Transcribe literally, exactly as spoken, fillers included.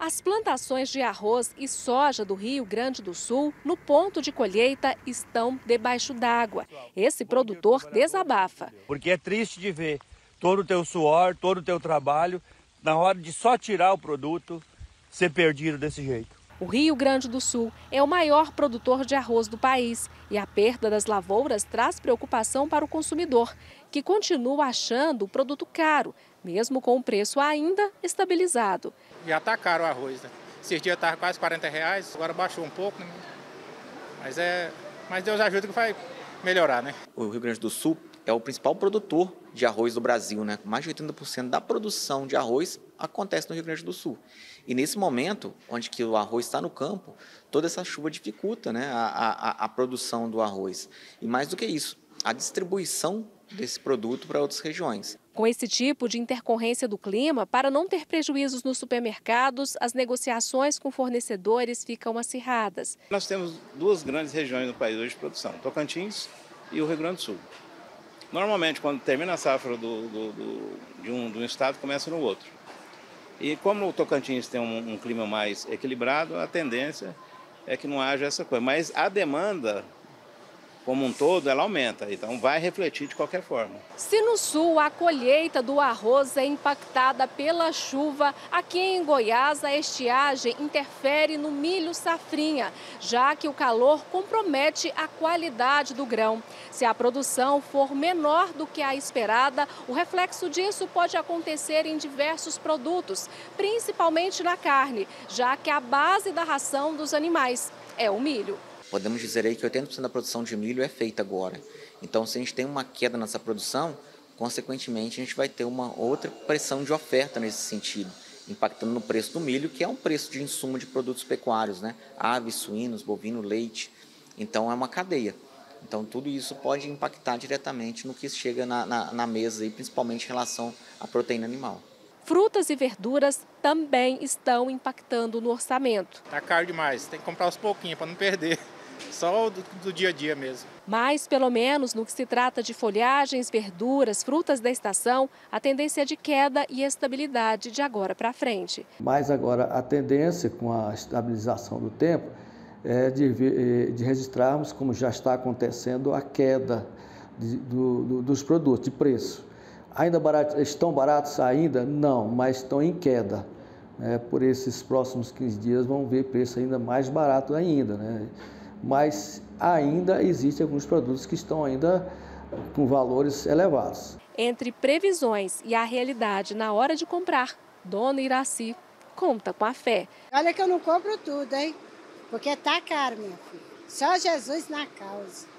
As plantações de arroz e soja do Rio Grande do Sul, no ponto de colheita, estão debaixo d'água. Esse produtor desabafa. Porque é triste de ver todo o teu suor, todo o teu trabalho, na hora de só tirar o produto, ser perdido desse jeito. O Rio Grande do Sul é o maior produtor de arroz do país e a perda das lavouras traz preocupação para o consumidor, que continua achando o produto caro, mesmo com o preço ainda estabilizado. Já está caro o arroz, né? Esses dias estava quase quarenta reais, agora baixou um pouco, né? Mas, é... Mas Deus ajuda que vai melhorar, né? O Rio Grande do Sul é o principal produtor de arroz do Brasil, né? Mais de oitenta por cento da produção de arroz acontece no Rio Grande do Sul. E nesse momento, onde que o arroz está no campo, toda essa chuva dificulta, né, a, a, a produção do arroz. E mais do que isso, a distribuição desse produto para outras regiões. Com esse tipo de intercorrência do clima, para não ter prejuízos nos supermercados, as negociações com fornecedores ficam acirradas. Nós temos duas grandes regiões no país hoje de produção, Tocantins e o Rio Grande do Sul. Normalmente, quando termina a safra do, do, do, de, um, de um estado, começa no outro. E como o Tocantins tem um, um clima mais equilibrado, a tendência é que não haja essa coisa. Mas a demanda, como um todo, ela aumenta, então vai refletir de qualquer forma. Se no sul a colheita do arroz é impactada pela chuva, aqui em Goiás a estiagem interfere no milho safrinha, já que o calor compromete a qualidade do grão. Se a produção for menor do que a esperada, o reflexo disso pode acontecer em diversos produtos, principalmente na carne, já que a base da ração dos animais é o milho. Podemos dizer aí que oitenta por cento da produção de milho é feita agora. Então, se a gente tem uma queda nessa produção, consequentemente, a gente vai ter uma outra pressão de oferta nesse sentido, impactando no preço do milho, que é um preço de insumo de produtos pecuários, né? Aves, suínos, bovino, leite. Então, é uma cadeia. Então, tudo isso pode impactar diretamente no que chega na, na, na mesa, e principalmente em relação à proteína animal. Frutas e verduras também estão impactando no orçamento. Está caro demais, tem que comprar aos pouquinhos para não perder. Só do, do dia a dia mesmo. Mas, pelo menos no que se trata de folhagens, verduras, frutas da estação, a tendência é de queda e estabilidade de agora para frente. Mas agora a tendência, com a estabilização do tempo, é de, de registrarmos, como já está acontecendo, a queda de, do, do, dos produtos, de preço. Ainda baratos, estão baratos ainda? Não, mas estão em queda. Né? Por esses próximos quinze dias vão ver preço ainda mais barato ainda, né? Mas ainda existem alguns produtos que estão ainda com valores elevados. Entre previsões e a realidade na hora de comprar, Dona Iraci conta com a fé. Olha que eu não compro tudo, hein? Porque tá caro, minha filha. Só Jesus na causa.